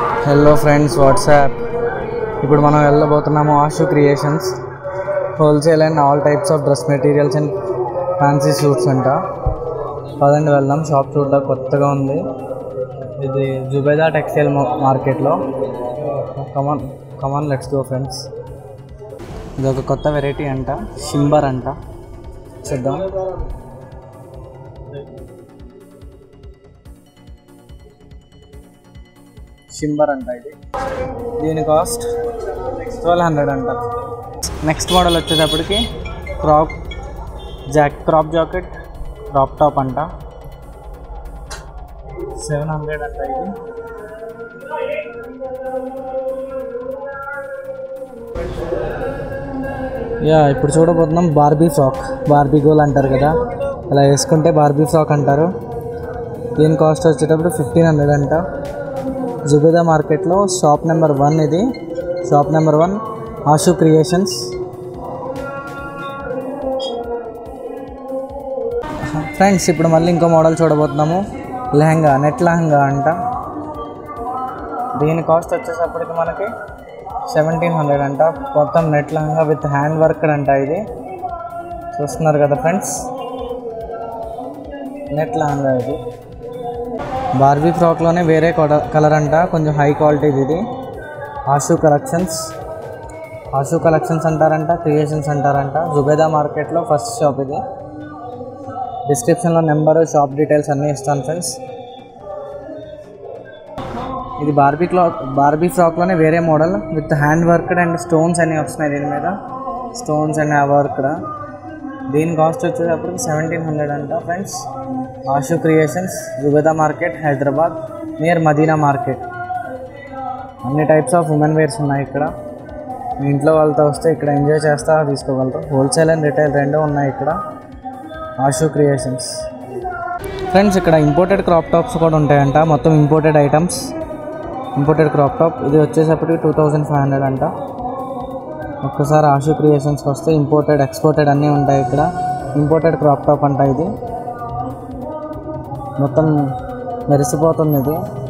Hello friends, WhatsApp. ఇప్పుడు మనం వెళ్ళబోతున్నాము Ashu creations, wholesale and all types of dress materials and fancy suits అంట. పదండి వెళ్దాం. షాప్ చూడడం కొత్తగా ఉంది. ఇది జుబేదా టెక్స్టైల్ మార్కెట్లో. Come on let's go friends. ఇది ఒక కొత్త వెరైటీ అంట, షింబర్ అంట. చూద్దాం. షింబర్ అంట. దీని కాస్ట్ 1200 అంట. నెక్స్ట్ మోడల్ వచ్చేటప్పటికి క్రాప్ జాకెట్ క్రాప్ టాప్ అంట. 700 అంట. ఇది ఇప్పుడు చూడబోతున్నాం బార్బీ ఫ్రాక్. బార్బీ గోల్ అంటారు కదా, అలా వేసుకుంటే బార్బీ ఫ్రాక్ అంటారు. దీని కాస్ట్ వచ్చేటప్పుడు 1500 అంట. జుబేదా మార్కెట్లో షాప్ నెంబర్ 1. ఇది shop number 1, Ashu creations. Friends, ఇప్పుడు మళ్ళీ ఇంకో మోడల్ చూడబోతున్నాము. లెహంగా, నెట్ లెహంగా అంట. దీని కాస్ట్ వచ్చేటప్పటికి మనకి 1700 అంట. మొత్తం net lehenga with hand work అంట. ఇది చూస్తున్నారు కదా ఫ్రెండ్స్, నెట్ లెహంగా. ఇది బార్బీ ఫ్రాక్లోనే వేరే కలర్ అంట, కొంచెం హై క్వాలిటీది. ఇది ఆషు కలెక్షన్స్ అంటారంట, క్రియేషన్స్ అంటారంట. జుబేదా మార్కెట్లో ఫస్ట్ షాప్ ఇది. డిస్క్రిప్షన్లో నెంబరు, షాప్ డీటెయిల్స్ అన్నీ ఇస్తాను ఫ్రెండ్స్. ఇది బార్బీ ఫ్రాక్లోనే వేరే model with hand worked and stones అన్నీ వస్తున్నాయి. దీని మీద స్టోన్స్ అండ్ వర్క్డ్. దీని కాస్ట్ వచ్చేటప్పటికి 1700 అంట friends. Ashu creations, Zubeda market, Hyderabad, near Madina market. అన్ని టైప్స్ ఆఫ్ ఉమెన్ వేర్స్ ఉన్నాయి ఇక్కడ. మీ ఇంట్లో వాళ్ళతో వస్తే ఇక్కడ ఎంజాయ్ చేస్తా తీసుకోగలరు. హోల్సేల్ అండ్ రిటైల్ రెండు ఉన్నాయి ఇక్కడ. ఆషు క్రియేషన్స్. ఫ్రెండ్స్, ఇక్కడ ఇంపోర్టెడ్ క్రాప్ టాప్స్ కూడా ఉంటాయంట. మొత్తం imported items. Imported crop top ఇది వచ్చేసప్పటికి 2500 అంట. ఒక్కసారి ఆషు క్రియేషన్స్కి వస్తే ఇంపోర్టెడ్, ఎక్స్పోర్టెడ్ అన్నీ ఉంటాయి ఇక్కడ. ఇంపోర్టెడ్ క్రాప్ టాప్ అంట. ఇది మొత్తం మెరిసిపోతుంది. ఇది